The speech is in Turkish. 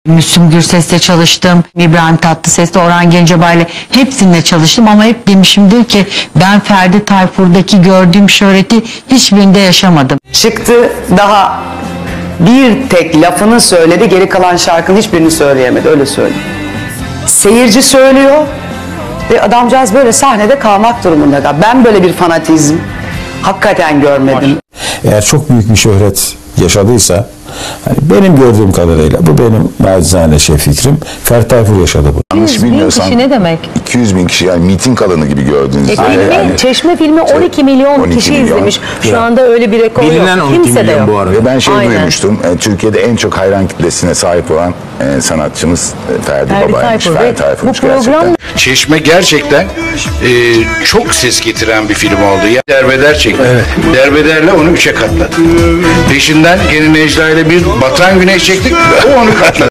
Müslüm Gürses'le çalıştım, İbrahim Tatlıses'le, Orhan Gencebay'la hepsininle çalıştım ama hep demişimdir ki ben Ferdi Tayfur'daki gördüğüm şöhreti hiçbirinde yaşamadım. Çıktı, daha bir tek lafını söyledi, geri kalan şarkının hiçbirini söyleyemedi, öyle söyleyeyim. Seyirci söylüyor ve adamcağız böyle sahnede kalmak durumunda. Ben böyle bir fanatizm hakikaten görmedim. Eğer çok büyük bir şöhret yaşadıysa, hani benim gördüğüm kadarıyla, bu benim nacizane fikrim, Ferdi Tayfur yaşadı bu. Yanlış bilmiyorsam 200 bin kişi ne demek? 200 bin kişi, yani miting alanı gibi gördüğünüz gibi. Çeşme filmi 12 milyon 12 kişi milyon. izlemiş. Şu anda öyle bir rekor Bilinen yok. 12 Kimse de milyon yok. bu arada. Ve ben Aynen. duymuştum, Türkiye'de en çok hayran kitlesine sahip olan sanatçımız Ferdi Baba'ymış. Tayfur. Ferdi Ve Tayfur'muş bu program gerçekten. Çeşme gerçekten çok ses getiren bir film oldu. Ya, derbeder çekti. Derbederle onu 3'e katladı. Peşinden gene Necla ile bir Batan Güneş çektik. O onu katladı.